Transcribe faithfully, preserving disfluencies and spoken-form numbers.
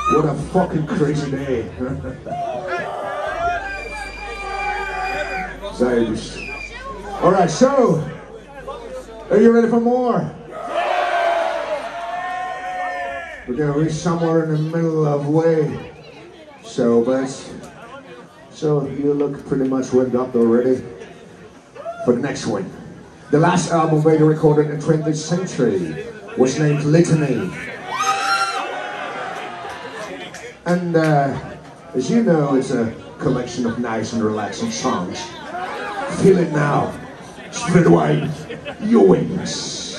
What a fucking crazy day. Zombies. Alright, so, are you ready for more? We're gonna reach somewhere in the middle of way. So, but, so you look pretty much warmed up already for the next one. The last album Vader recorded in the twentieth century was named Litany. And uh, as you know, it's a collection of nice and relaxing songs. Feel it now. Spread wide your wings.